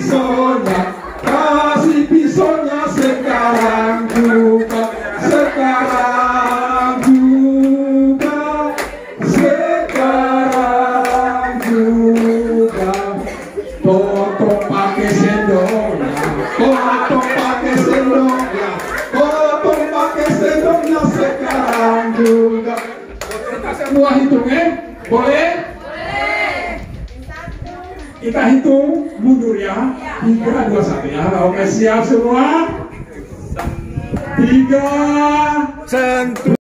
pisaunya, kasih pisaunya sekarang juga, sekarang juga, sekarang juga. Potong pakai sendoknya, potong pakai sendoknya, potong pakai sendoknya sekarang juga. Kita semua hitung boleh? Kita hitung mundur ya. 3, 2, 1 ya. Oke, siap semua? 3 sentuh.